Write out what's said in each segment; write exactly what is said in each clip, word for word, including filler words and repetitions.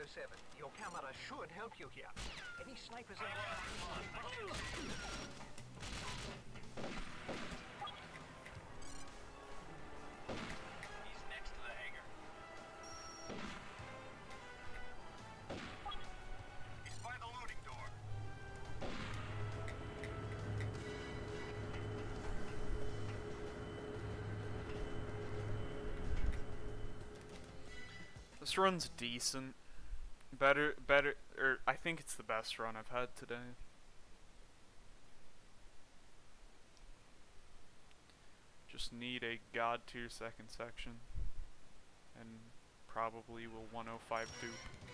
oh seven. Your camera should help you here. Any snipers in He's next to the hangar. He's by the loading door. This run's decent. Better, better, or I think it's the best run I've had today. Just need a god tier second section, and probably will one oh five dupe.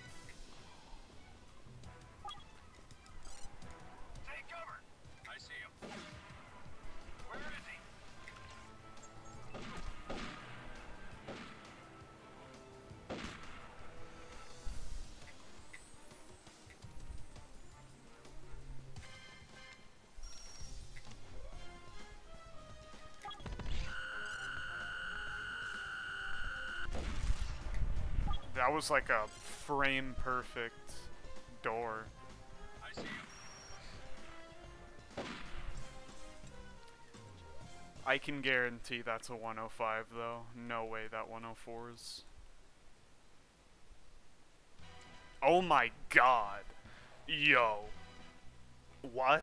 Take cover. I see him. Where is he? That was like a frame perfect door. I see him. I can guarantee that's a one oh five though. No way that one oh four is. Oh my god. Yo. What?